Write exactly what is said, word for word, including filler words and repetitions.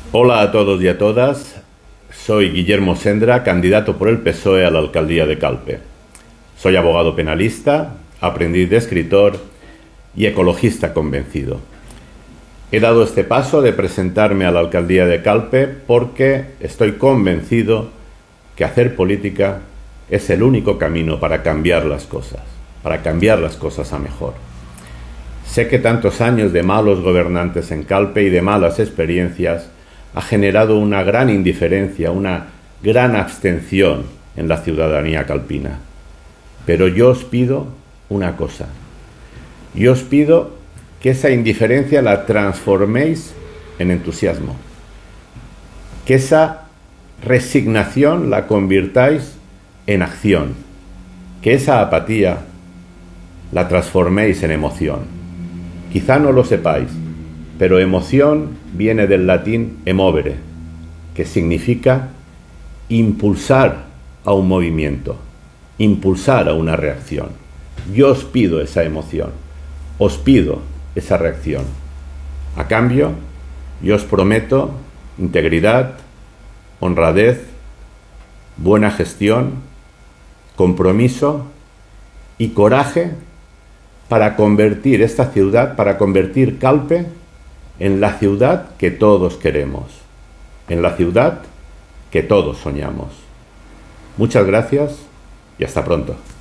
Hola a todos y a todas, soy Guillermo Sendra, candidato por el P S O E a la alcaldía de Calpe. Soy abogado penalista, aprendiz de escritor y ecologista convencido. He dado este paso de presentarme a la alcaldía de Calpe porque estoy convencido que hacer política es el único camino para cambiar las cosas, para cambiar las cosas a mejor. Sé que tantos años de malos gobernantes en Calpe y de malas experiencias ha generado una gran indiferencia, una gran abstención en la ciudadanía calpina. Pero yo os pido una cosa. Yo os pido que esa indiferencia la transforméis en entusiasmo. Que esa resignación la convirtáis en acción. Que esa apatía la transforméis en emoción. Quizá no lo sepáis, pero emoción viene del latín emovere, que significa impulsar a un movimiento, impulsar a una reacción. Yo os pido esa emoción, os pido esa reacción. A cambio, yo os prometo integridad, honradez, buena gestión, compromiso y coraje para convertir esta ciudad, para convertir Calpe en la ciudad que todos queremos, en la ciudad que todos soñamos. Muchas gracias y hasta pronto.